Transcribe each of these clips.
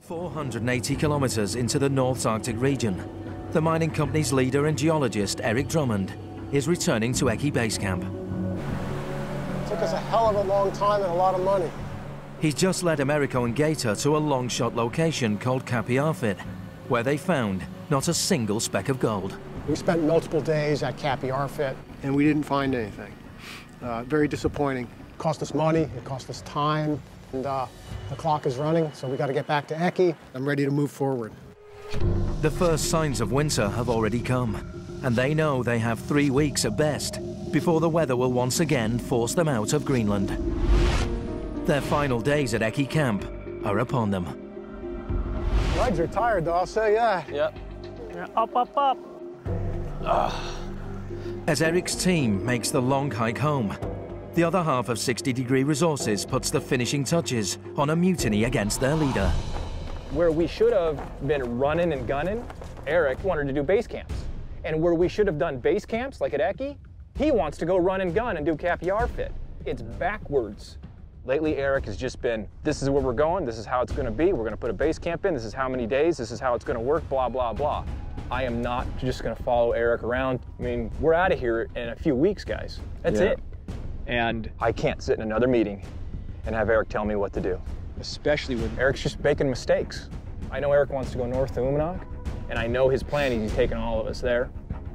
480 kilometers into the North Arctic region, the mining company's leader and geologist, Eric Drummond, is returning to Eki Base Camp. It took us a hell of a long time and a lot of money. He's just led Americo and Gator to a long-shot location called Kapi Arfit, where they found not a single speck of gold. We spent multiple days at Kapi Arfit, and we didn't find anything. Very disappointing. It cost us money, it cost us time, and the clock is running, so we got to get back to Eki. I'm ready to move forward. The first signs of winter have already come, and they know they have 3 weeks at best before the weather will once again force them out of Greenland. Their final days at Eki Camp are upon them. Legs are tired, though, I'll say that. Yep. Up, up, up. As Eric's team makes the long hike home, the other half of 60 Degree Resources puts the finishing touches on a mutiny against their leader. Where we should have been running and gunning, Eric wanted to do base camps. And where we should have done base camps, like at Eki, he wants to go run and gun and do Kapi Arfit. It's backwards. Lately, Eric has just been, this is where we're going, this is how it's gonna be, we're gonna put a base camp in, this is how many days, this is how it's gonna work, blah, blah, blah. I am not just gonna follow Eric around. I mean, we're out of here in a few weeks, guys. That's it. And I can't sit in another meeting and have Eric tell me what to do. Especially when Eric's just making mistakes. I know Eric wants to go north to Umanak, and I know his plan is he's taking all of us there.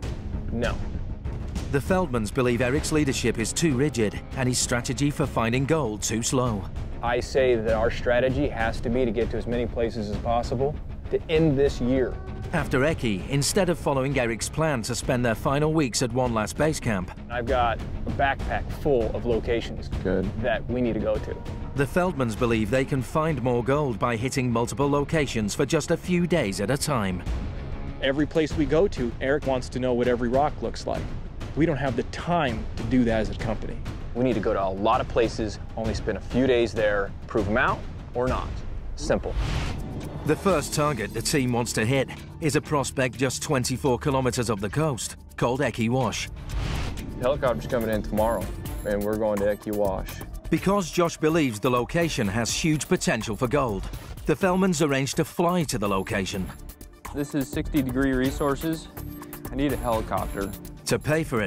No. The Feldmans believe Eric's leadership is too rigid and his strategy for finding gold too slow. I say that our strategy has to be to get to as many places as possible to end this year. After Eki, instead of following Eric's plan to spend their final weeks at one last base camp, I've got a backpack full of locations that we need to go to. The Feldmans believe they can find more gold by hitting multiple locations for just a few days at a time. Every place we go to, Eric wants to know what every rock looks like. We don't have the time to do that as a company. We need to go to a lot of places, only spend a few days there, prove them out or not. Simple. The first target the team wants to hit is a prospect just 24 kilometers up the coast, called Eki Wash. The helicopter's coming in tomorrow, and we're going to Eki Wash. Because Josh believes the location has huge potential for gold, the Feldmans arranged to fly to the location. This is 60 Degree Resources. I need a helicopter. To pay for it,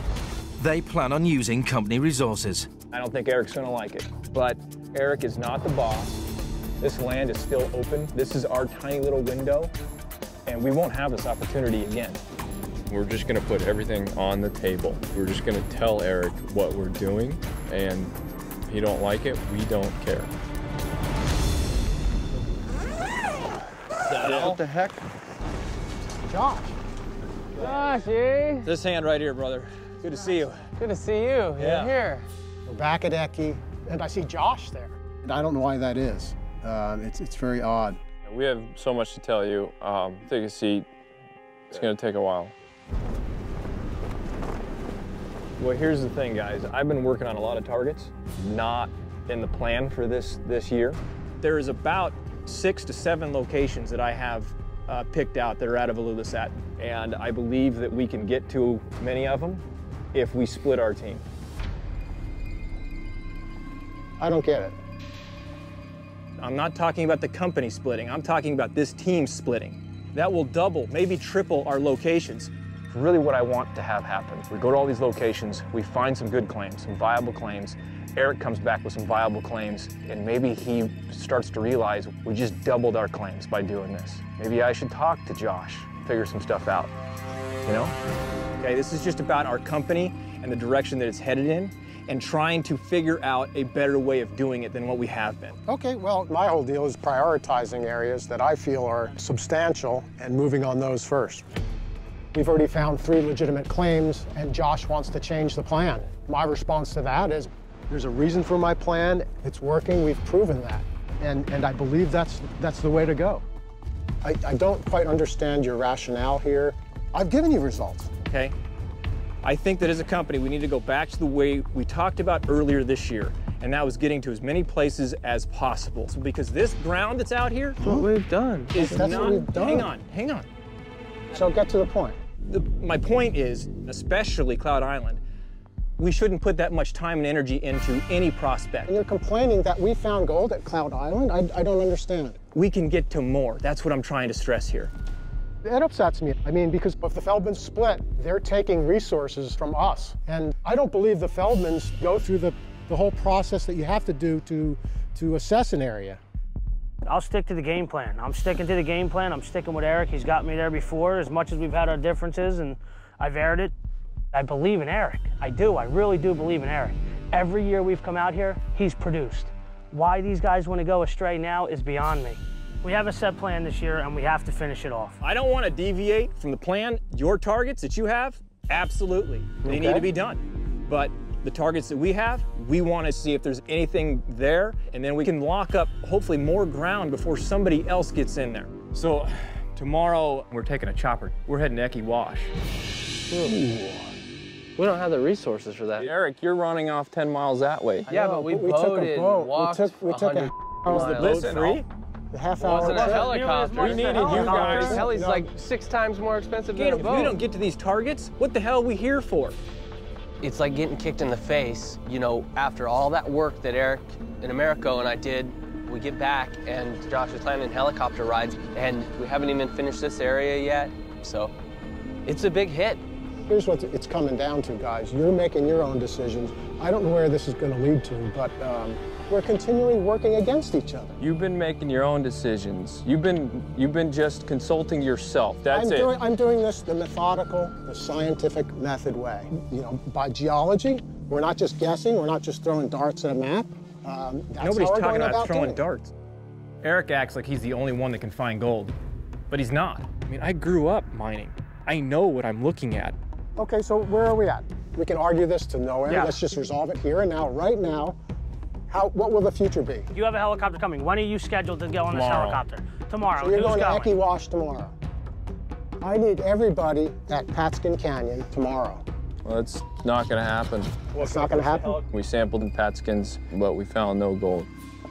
they plan on using company resources. I don't think Eric's gonna like it, but Eric is not the boss. This land is still open. This is our tiny little window, and we won't have this opportunity again. We're just gonna put everything on the table. We're just gonna tell Eric what we're doing, and if he don't like it, we don't care. What the heck? Josh. Joshy. This hand right here, brother. Good to see you. Good to see you. You're here. We're back at Eki, and I see Josh there. And I don't know why that is. It's very odd. We have so much to tell you. Take a seat. It's gonna take a while. Well, here's the thing, guys. I've been working on a lot of targets, not in the plan for this year. There is about 6 to 7 locations that I have picked out that are out of Ilulissat, and I believe that we can get to many of them if we split our team. I don't get it. I'm not talking about the company splitting, I'm talking about this team splitting. That will double, maybe triple our locations. Really what I want to have happen, we go to all these locations, we find some good claims, some viable claims. Eric comes back with some viable claims, and maybe he starts to realize we just doubled our claims by doing this. Maybe I should talk to Josh, figure some stuff out, you know? Okay, this is just about our company and the direction that it's headed in, and trying to figure out a better way of doing it than what we have been. Okay, well, my whole deal is prioritizing areas that I feel are substantial and moving on those first. We've already found 3 legitimate claims, and Josh wants to change the plan. My response to that is, there's a reason for my plan. It's working. We've proven that. And I believe that's the way to go. I don't quite understand your rationale here. I've given you results. Okay. I think that as a company, we need to go back to the way we talked about earlier this year, and that was getting to as many places as possible. So because this ground that's out here That's what we've done. is That's not, what we've done. hang on. So get to the point. My point is, especially Cloud Island, we shouldn't put that much time and energy into any prospect. And you're complaining that we found gold at Cloud Island? I don't understand. We can get to more. That's what I'm trying to stress here. It upsets me. I mean, because if the Feldmans split, they're taking resources from us. And I don't believe the Feldmans go through the whole process that you have to do to assess an area. I'll stick to the game plan. I'm sticking to the game plan. I'm sticking with Eric. He's got me there before, as much as we've had our differences, and I've aired it. I believe in Eric. I do. I really do believe in Eric. Every year we've come out here, he's produced. Why these guys want to go astray now is beyond me. We have a set plan this year, and we have to finish it off. I don't want to deviate from the plan. Your targets that you have, absolutely. They need to be done. But the targets that we have, we want to see if there's anything there, and then we can lock up, hopefully, more ground before somebody else gets in there. So tomorrow, we're taking a chopper. We're heading to Eki Wash. Ooh. We don't have the resources for that. Eric, you're running off 10 miles that way. Yeah, but we boated and walked. We took a Was the boat free? half-hour Wasn't a helicopter. We needed you guys. The heli's like 6 times more expensive than a If boat. we don't get to these targets, what the hell are we here for? It's like getting kicked in the face, you know, after all that work that Eric and Americo and I did. We get back and Josh is planning helicopter rides, and we haven't even finished this area yet, so it's a big hit. Here's what it's coming down to, guys. You're making your own decisions. I don't know where this is going to lead to, but we're continually working against each other. You've been making your own decisions. You've been just consulting yourself. That's it. I'm doing this the methodical, the scientific method way. You know, by geology, we're not just guessing. We're not just throwing darts at a map. Nobody's talking about throwing darts. Eric acts like he's the only one that can find gold, but he's not. I mean, I grew up mining. I know what I'm looking at. Okay, so where are we at? We can argue this to no end. Yeah. Let's just resolve it here and now, right now. What will the future be? You have a helicopter coming. When are you scheduled to go on this Tomorrow. helicopter? Tomorrow. So you're Who's going to Eki Wash tomorrow. I need everybody at Patskin Canyon tomorrow. Well, it's not going to happen. It's not going to happen? We sampled in Patskins, but we found no gold.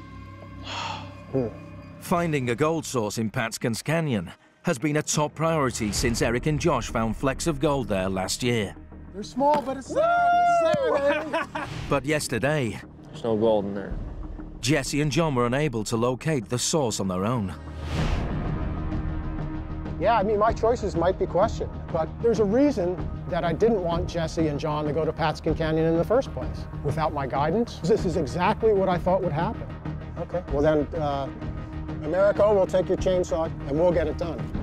Finding a gold source in Patskins Canyon has been a top priority since Eric and Josh found flecks of gold there last year. They're small, but it's there. But yesterday, There's no gold in there. Jesse and John were unable to locate the source on their own. Yeah, I mean, my choices might be questioned, but there's a reason that I didn't want Jesse and John to go to Patskin Canyon in the first place. Without my guidance, this is exactly what I thought would happen. Okay, well then, Americo, we'll take your chainsaw and we'll get it done.